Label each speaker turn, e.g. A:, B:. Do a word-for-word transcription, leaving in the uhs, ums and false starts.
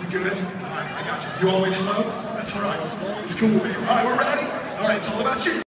A: You good? All right, I got you. You always slow? That's all right. It's cool, baby. All right, we're ready? All right, it's all about you.